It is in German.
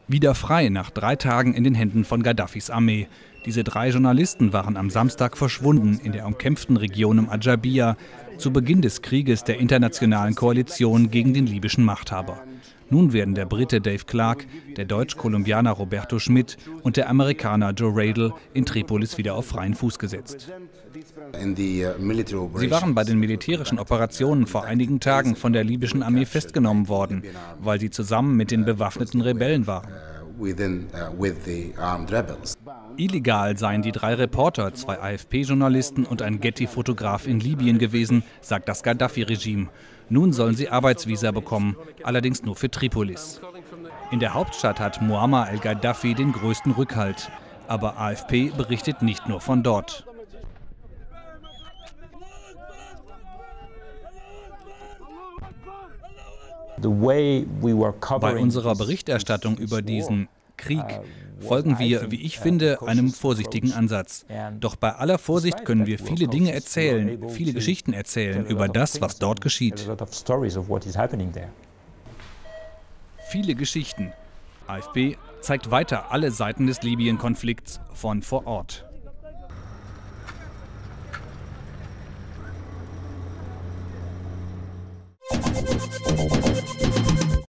Wieder frei nach 3 Tagen in den Händen von Gaddafis Armee. Diese 3 Journalisten waren am Samstag verschwunden in der umkämpften Region um Adjabia zu Beginn des Krieges der internationalen Koalition gegen den libyschen Machthaber. Nun werden der Brite Dave Clark, der Deutsch-Kolumbianer Roberto Schmidt und der Amerikaner Joe Radel in Tripolis wieder auf freien Fuß gesetzt. Sie waren bei den militärischen Operationen vor einigen Tagen von der libyschen Armee festgenommen worden, weil sie zusammen mit den bewaffneten Rebellen waren. Illegal seien die 3 Reporter, 2 AFP-Journalisten und ein Getty-Fotograf in Libyen gewesen, sagt das Gaddafi-Regime. Nun sollen sie Arbeitsvisa bekommen, allerdings nur für Tripolis. In der Hauptstadt hat Muammar al-Gaddafi den größten Rückhalt. Aber AFP berichtet nicht nur von dort. Bei unserer Berichterstattung über diesen Krieg folgen wir, wie ich finde, einem vorsichtigen Ansatz. Doch bei aller Vorsicht können wir viele Dinge erzählen, viele Geschichten erzählen über das, was dort geschieht. Viele Geschichten. AFP zeigt weiter alle Seiten des Libyen-Konflikts von vor Ort.